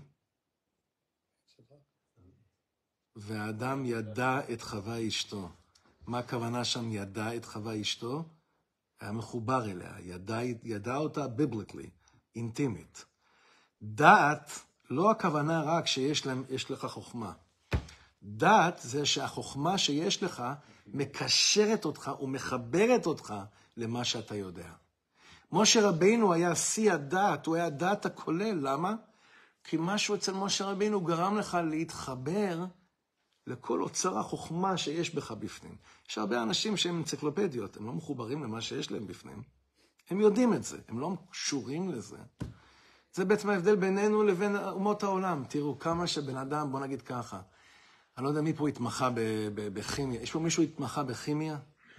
והאדם ידע את חווה אשתו. מה הכוונה שם ידע את חווה אשתו? היה מחובר אליה, ידע אותה ביבליקלי, אינטימית. דעת, לא הכוונה רק שיש לך חוכמה. דעת זה שהחוכמה שיש לך מקשרת אותך ומחברת אותך למה שאתה יודע. משה רבינו היה שיא הדעת, הוא היה הדעת הכולל, למה? כי משהו אצל משה רבינו גרם לך להתחבר לכל אוצר החוכמה שיש בך בפנים. יש הרבה אנשים שהם אנציקלופדיות, הם לא מחוברים למה שיש להם בפנים. הם יודעים את זה, הם לא קשורים לזה. זה בעצם ההבדל בינינו לבין אומות העולם. תראו, כמה שבן אדם, בוא נגיד ככה, אני לא יודע מי פה התמחה בכימיה. יש פה מישהו התמחה בכימיה?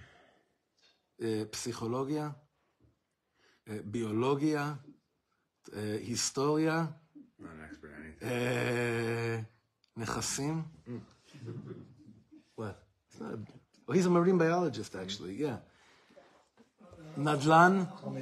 פסיכולוגיה? ביולוגיה? היסטוריה? נכסים? What? Well, he's a marine biologist, actually, yeah. נדל"ן?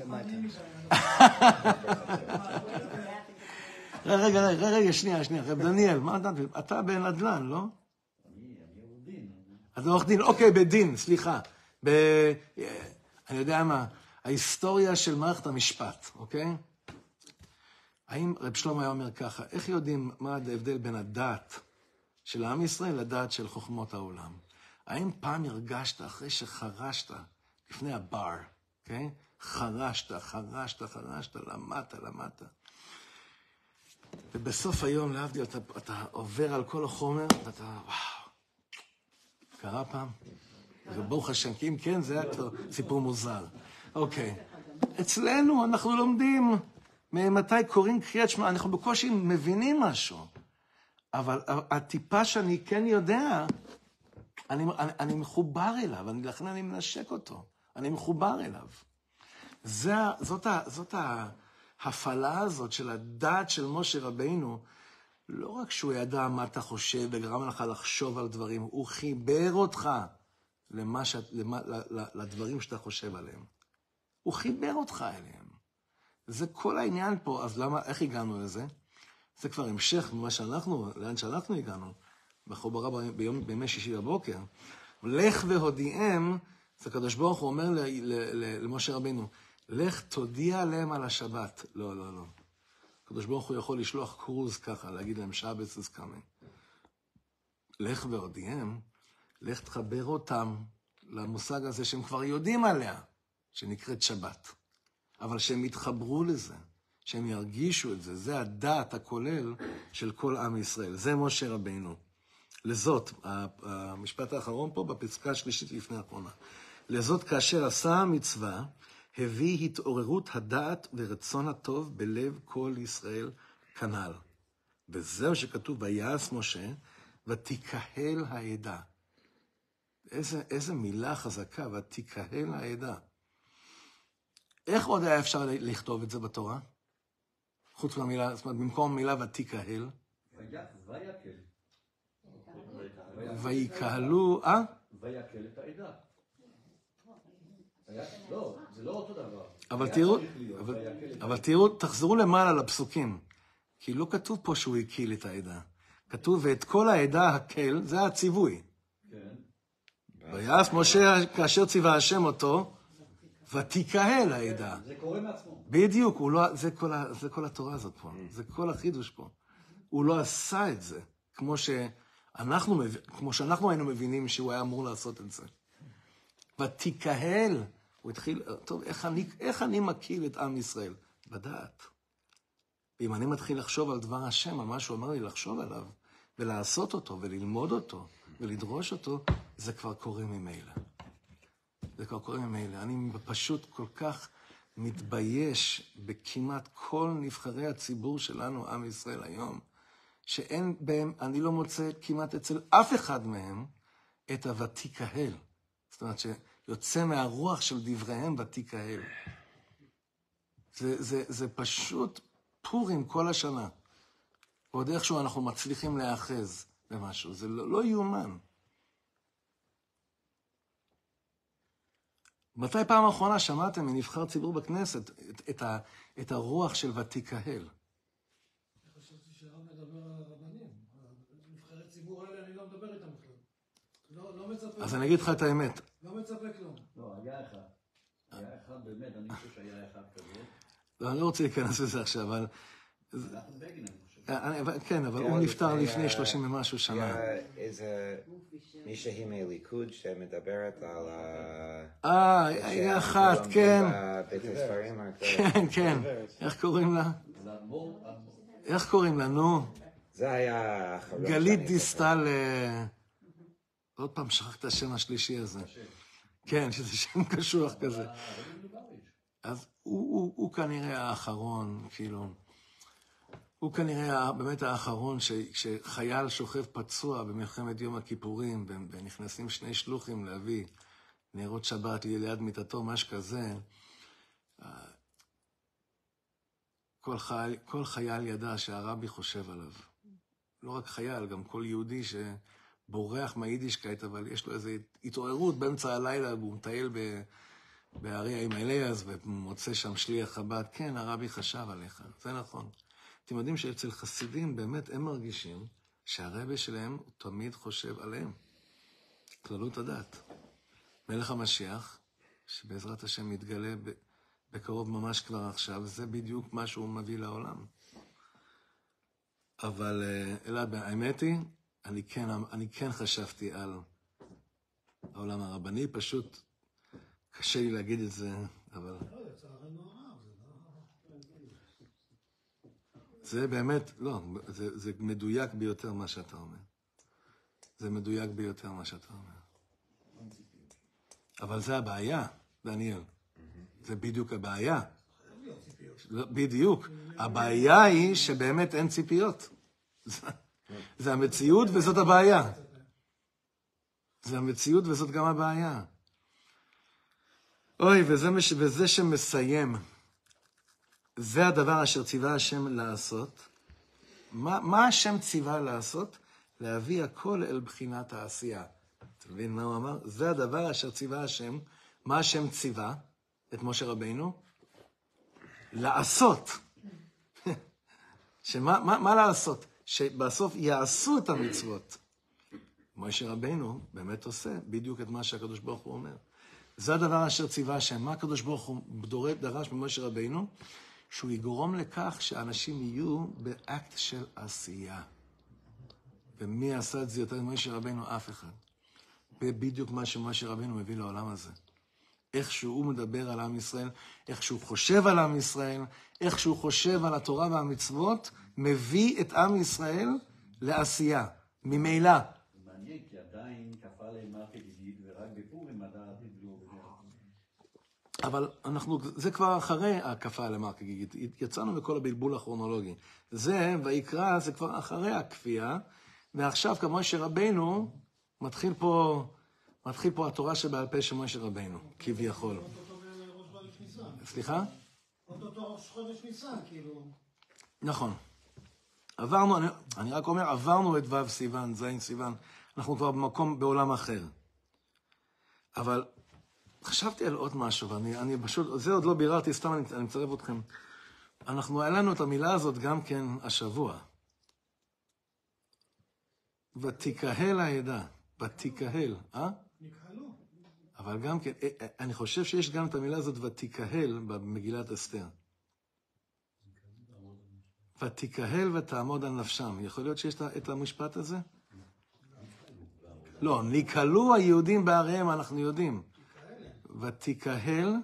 רגע, שנייה. רב דניאל, מה אתה בנדל"ן, לא? אני עורך דין. אתה עורך דין, אוקיי, בדין, סליחה. אני יודע מה, ההיסטוריה של מערכת המשפט, אוקיי? האם רב שלמה היה אומר ככה, איך יודעים מה ההבדל בין הדת של העם ישראל לדעת של חוכמות העולם? האם פעם הרגשת אחרי שחרשת לפני הבר, אוקיי? חרשת, למדת. ובסוף היום, להבדיל, אתה עובר על כל החומר, ואתה, וואו, קרה פעם? וברוך השם, כי אם כן, זה היה כבר סיפור מוזר. אוקיי. אצלנו אנחנו לומדים מתי קוראים קריאת שמע, אנחנו בקושי מבינים משהו. אבל הטיפה שאני כן יודע, אני מחובר אליו, לכן אני מנשק אותו. אני מחובר אליו. זאת ההפעלה הזאת של הדעת של משה רבינו, לא רק שהוא ידע מה אתה חושב וגרם לך לחשוב על דברים, הוא חיבר אותך לדברים שאתה חושב עליהם. הוא חיבר אותך אליהם. זה כל העניין פה, אז איך הגענו לזה? זה כבר המשך לאן שאנחנו הגענו, בחוברה בימי שישי בבוקר. לך והודיעם, זה הקדוש ברוך הוא אומר למשה רבינו, לך תודיע עליהם על השבת. לא. הקדוש ברוך הוא יכול לשלוח קרוז ככה, להגיד להם Shabbos is coming. לך והודיעם, לך תחבר אותם למושג הזה שהם כבר יודעים עליה, שנקראת שבת. אבל שהם יתחברו לזה, שהם ירגישו את זה, זה הדעת הכולל של כל עם ישראל. זה משה רבינו. לזאת, המשפט האחרון פה בפסקה השלישית לפני האחרונה. לזאת כאשר עשה המצווה, הביא התעוררות הדעת ורצון הטוב בלב כל ישראל כנ"ל. וזהו שכתוב, ויעש משה, ותיקהל העדה. איזה מילה חזקה, ותיקהל העדה. איך עוד היה אפשר לכתוב את זה בתורה? חוץ מהמילה, זאת אומרת, במקום המילה ותיקהל. ויקל. ויקהלו, ויקל את העדה. לא, זה לא אותו דבר. אבל תראו, תחזרו למעלה לפסוקים. כי לא כתוב פה שהוא הקיל את העדה. כתוב, ואת כל העדה הקל, זה הציווי. כן. ויעש משה כאשר ציווה השם אותו, ותיקהל העדה. זה קורה מעצמו. בדיוק, זה כל התורה הזאת פה. זה כל החידוש פה. הוא לא עשה את זה, כמו שאנחנו היינו מבינים שהוא היה אמור לעשות את זה. ותיקהל, הוא התחיל, טוב, איך אני מכיר את עם ישראל? בדעת. ואם אני מתחיל לחשוב על דבר השם, על מה שהוא אמר לי לחשוב עליו, ולעשות אותו, וללמוד אותו, ולדרוש אותו, זה כבר קורה ממילא. זה כבר קורה ממילא. אני פשוט כל כך מתבייש בכמעט כל נבחרי הציבור שלנו, עם ישראל היום, שאין בהם, אני לא מוצא כמעט אצל אף אחד מהם את הוותיקהל. זאת אומרת שיוצא מהרוח של דבריהם ותיקהל. זה פשוט פורים כל השנה. ועוד איכשהו אנחנו מצליחים להאחז במשהו. זה לא יאומן. מתי פעם האחרונה שמעתם מנבחר ציבור בכנסת את הרוח של ותיקהל? אני חשבתי שהרב מדבר על הרבנים. נבחרי ציבור האלה, אני לא מדבר איתם בכלל. לא מצפה. אז אני אגיד לך את האמת. לא מצפה כלום. לא, היה אחד. היה אחד באמת, אני חושב שהיה אחד כזה. לא, אני לא רוצה להיכנס לזה עכשיו, אבל... אנחנו בגין, אני חושב. כן, אבל הוא נפטר לפני 30 ומשהו שנה. היה איזה מישהי מהליכוד שמדברת על היה אחת, כן. בית הספרים. כן, כן. איך קוראים לה? איך קוראים לה, נו? זה היה האחרון. גלית דיסטל... עוד פעם שכח את השם השלישי הזה. כן, שזה שם קשוח כזה. אז הוא כנראה האחרון, כאילו... הוא כנראה באמת האחרון שחייל שוכב פצוע במלחמת יום הכיפורים, ונכנסים שני שלוחים להביא נרות שבת ליד מיטתו, משהו כזה. כל חייל ידע שהרבי חושב עליו. לא רק חייל, גם כל יהודי שבורח מהיידישקייט, אבל יש לו איזו התעוררות באמצע הלילה, והוא מטייל בערי הימלאיאז, ומוצא שם שליח חב"ד. כן, הרבי חשב עליך, זה נכון. אתם יודעים שאצל חסידים באמת הם מרגישים שהרבי שלהם הוא תמיד חושב עליהם. כללות הדת. מלך המשיח, שבעזרת השם מתגלה בקרוב ממש כבר עכשיו, זה בדיוק מה שהוא מביא לעולם. אבל אלעד, האמת היא, אני כן חשבתי על העולם הרבני, פשוט קשה לי להגיד את זה, אבל... זה באמת, לא, זה מדויק ביותר מה שאתה אומר. זה מדויק ביותר מה שאתה אומר. אבל זה הבעיה, דניאל. זה בדיוק הבעיה. בדיוק. הבעיה היא שבאמת אין ציפיות. זה המציאות וזאת הבעיה. זה המציאות וזאת גם הבעיה. אוי, וזה שמסיים. זה הדבר אשר ציווה השם לעשות. מה השם ציווה לעשות? להביא הכל אל בחינת העשייה. אתה מבין מה הוא אמר? זה הדבר אשר ציווה השם. מה השם ציווה את משה רבינו? לעשות. מה לעשות? שבסוף יעשו את המצוות. משה רבינו באמת עושה בדיוק את מה שהקדוש ברוך הוא אומר. זה הדבר אשר ציווה השם. מה הקדוש ברוך הוא דרש ממשה רבינו? שהוא יגרום לכך שאנשים יהיו באקט של עשייה. ומי עשה את זה יותר ממשה רבינו? אף אחד. בדיוק מה שמשה רבינו מביא לעולם הזה. איך שהוא מדבר על עם ישראל, איך שהוא חושב על עם ישראל, איך שהוא חושב על התורה והמצוות, מביא את עם ישראל לעשייה, ממילא. מעניין, כי עדיין כפה להם מה כגיגית, ורק בפורים הדעת ידלו. אבל זה כבר אחרי ההקפה למרק גיגית. יצאנו מכל הבלבול הכרונולוגי. זה, ויקרא, זה כבר אחרי הכפייה, ועכשיו כמו שרבנו, מתחיל פה התורה שבעל פה של משה רבנו, כביכול. סליחה? אותו ראש חודש ניסן, כאילו. נכון. עברנו, אני רק אומר, עברנו את ו' סיוון, ז' סיוון, אנחנו כבר במקום, בעולם אחר. אבל חשבתי על עוד משהו, ואני פשוט, זה עוד לא ביררתי, סתם אני מצרף אתכם. אנחנו העלינו את המילה הזאת גם כן השבוע. ותיקהל העדה, ותיקהל, נקהלו. אבל גם כן, אני חושב שיש גם את המילה הזאת ותיקהל במגילת אסתר. ותיקהל ותעמוד על נפשם. יכול להיות שיש את המשפט הזה? לא, ניקהלו היהודים בעריהם, אנחנו יודעים. ותיקהל,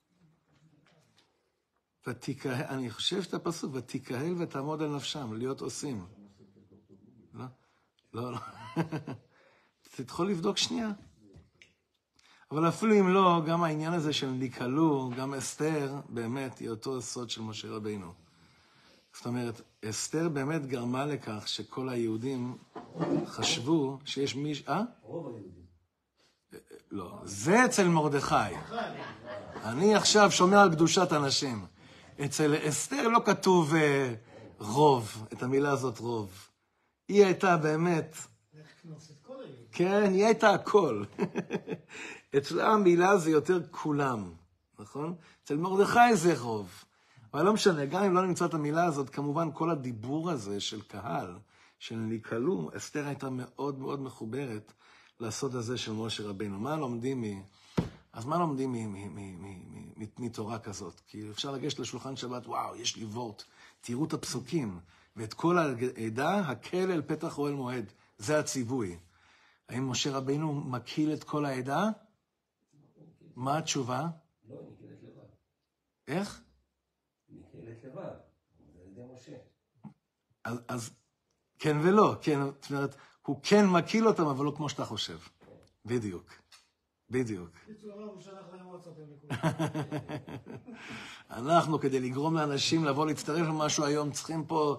אני חושב שאת הפסוק, ותיקהל ותעמוד על נפשם, להיות עושים. לא, לא, לא. תתחול לבדוק שנייה. אבל אפילו אם לא, גם העניין הזה של ניקהלו, גם אסתר, באמת, היא אותו סוד של משה רבינו. זאת אומרת, אסתר באמת גרמה לכך שכל היהודים חשבו שיש מישהו... רוב היהודים. לא, זה אצל מרדכי. אני עכשיו שומע על קדושת אנשים. אצל אסתר לא כתוב רוב, את המילה הזאת רוב. היא הייתה באמת... כן, היא הייתה הכל. אצלה המילה זה יותר כולם, נכון? אצל מרדכי זה רוב. אבל לא משנה, גם אם לא נמצא את המילה הזאת, כמובן כל הדיבור הזה של קהל, של ניקהלו, אסתר הייתה מאוד מאוד מחוברת לסוד הזה של משה רבינו. מה לומדים אז מה לומדים מתורה כזאת? כי אפשר לגשת לשולחן שבת, וואו, יש לי וורט, תראו את הפסוקים, ואת כל העדה, הקהל אל פתח אוהל מועד. זה הציווי. האם משה רבינו מקיל את כל העדה? מה התשובה? לא, נקהלת לבד. איך? נקהלת לבד. זה על ידי משה. אז כן ולא, כן, זאת אומרת, הוא כן מקיל אותם, אבל לא כמו שאתה חושב. בדיוק. בדיוק. הוא שלח להם וואטסאפים לכולם. אנחנו, כדי לגרום לאנשים לבוא להצטרף למשהו היום, צריכים פה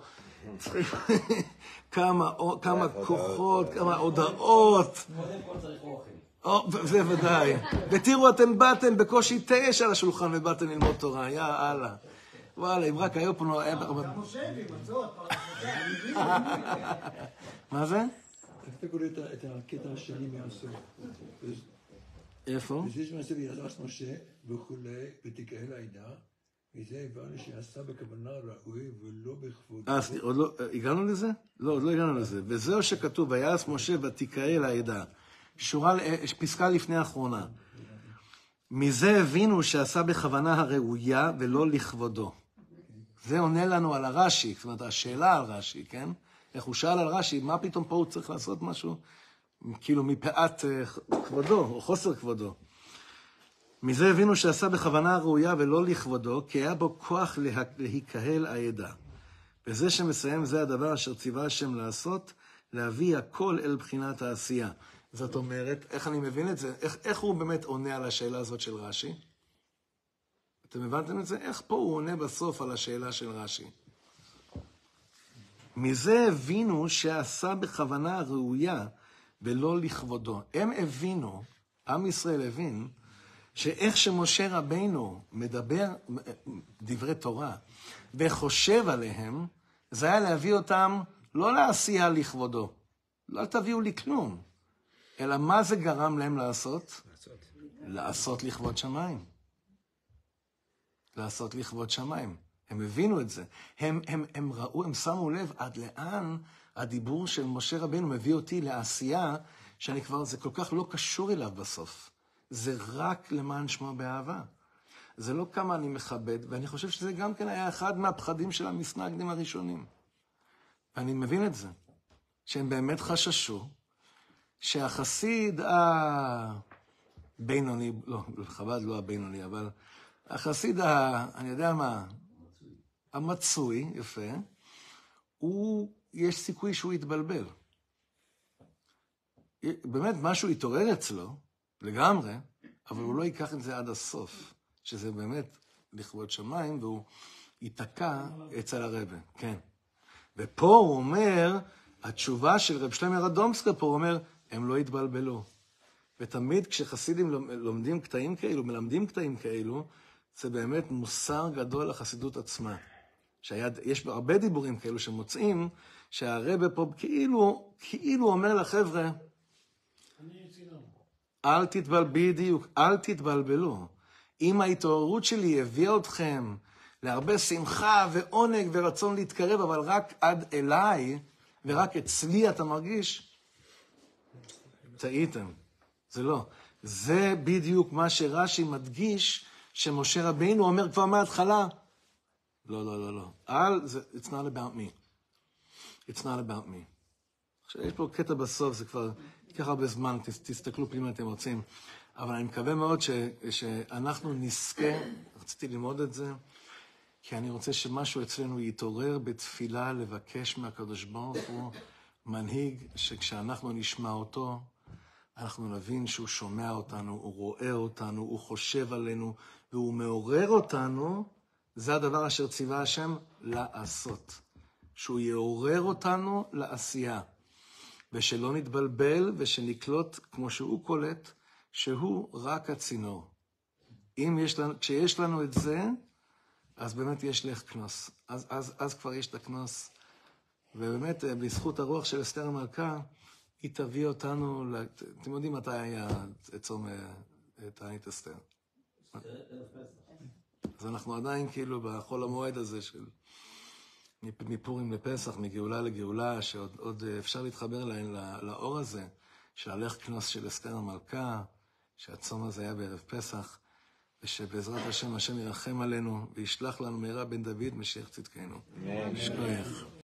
כמה כוחות, כמה הודעות. קודם כל צריך אוכל. זה ודאי. ותראו, אתם באתם בקושי 9 לשולחן ובאתם ללמוד תורה, יא אללה. וואלה, אם רק היו פה... גם משה הביא מצות, מה זה? איך אתה קורא את הקטע השני מהסוף? איפה? וזה שמעשה ויעש משה וכולי, ותקהל העדה, וזה הבנו שעשה בכוונה ראוי ולא בכבודו. עוד לא, הגענו לזה? לא, עוד לא הגענו לזה. וזהו שכתוב, ויעש משה ותקהל העדה. פסקה לפני האחרונה. מזה הבינו שעשה בכוונה הראויה ולא לכבודו. זה עונה לנו על הרש"י, זאת אומרת, השאלה על רש"י, כן? איך הוא שאל על רש"י, מה פתאום פה הוא צריך לעשות משהו? כאילו מפאת כבודו, או חוסר כבודו. מזה הבינו שעשה בכוונה הראויה ולא לכבודו, כי היה בו כוח להיקהל העדה. וזה שמסיים זה הדבר אשר ציווה השם לעשות, להביא הכל אל בחינת העשייה. זאת אומרת, איך אני מבין את זה? איך הוא באמת עונה על השאלה הזאת של רש"י? אתם הבנתם את זה? איך פה הוא עונה בסוף על השאלה של רש"י? מזה הבינו שעשה בכוונה הראויה ולא לכבודו. הם הבינו, עם ישראל הבין, שאיך שמשה רבינו מדבר דברי תורה וחושב עליהם, זה היה להביא אותם לא לעשייה לכבודו, לא תביאו לי כלום, אלא מה זה גרם להם לעשות? לעשות לכבוד שמיים. לעשות לכבוד שמיים. הם הבינו את זה. הם ראו, הם שמו לב עד לאן הדיבור של משה רבינו מביא אותי לעשייה, שאני כבר, זה כל כך לא קשור אליו בסוף. זה רק למען שמו באהבה. זה לא כמה אני מכבד, ואני חושב שזה גם כן היה אחד מהפחדים של המסנגדים הראשונים. ואני מבין את זה. שהם באמת חששו, שהחסיד הבינוני, לא, חב"ד לא הבינוני, אבל החסיד אני יודע מה, המצוי, יפה, יש סיכוי שהוא יתבלבל. באמת משהו יתעורר אצלו, לגמרי, אבל הוא לא ייקח את זה עד הסוף, שזה באמת לכבוד שמיים, והוא ייתקע אצל הרבה, כן. ופה הוא אומר, התשובה של רב שלמה רדומסקי פה, הוא אומר, הם לא יתבלבלו. ותמיד כשחסידים לומדים קטעים כאלו, מלמדים קטעים כאלו, זה באמת מוסר גדול לחסידות עצמה. יש הרבה דיבורים כאלו שמוצאים, שהרבא פה כאילו אומר לחבר'ה, אל תתבלבלו. אם ההתעוררות שלי הביאה אתכם להרבה שמחה ועונג ורצון להתקרב, אבל רק עד אליי, ורק אצלי אתה מרגיש, טעיתם. זה לא. זה בדיוק מה שרש"י מדגיש, שמשה רבינו אומר כבר מההתחלה, לא. It's not about me. It's not about me. עכשיו, יש פה קטע בסוף, זה כבר ייקח הרבה זמן, תסתכלו פנימה אם אתם רוצים, אבל אני מקווה מאוד שאנחנו נזכה, רציתי ללמוד את זה, כי אני רוצה שמשהו אצלנו יתעורר בתפילה לבקש מהקדוש ברוך הוא מנהיג, שכשאנחנו נשמע אותו, אנחנו נבין שהוא שומע אותנו, הוא רואה אותנו, הוא חושב עלינו, והוא מעורר אותנו, זה הדבר אשר ציווה השם לעשות. שהוא יעורר אותנו לעשייה, ושלא נתבלבל ושנקלוט כמו שהוא קולט, שהוא רק הצינור. כשיש לנו את זה, אז באמת יש לך כנוס. אז כבר יש את הכנוס. ובאמת, בזכות הרוח של אסתר המלכה, היא תביא אותנו, אתם יודעים מתי היה צום תענית אסתר? אז אנחנו עדיין כאילו בחול המועד הזה של מפורים לפסח, מגאולה לגאולה, שעוד אפשר להתחבר לאור הזה, שהלך כנוס של אסתר המלכה, שהצום הזה היה בערב פסח, ושבעזרת השם, השם ירחם עלינו, וישלח לנו מהרה בן דוד משיח צדקנו. אמן.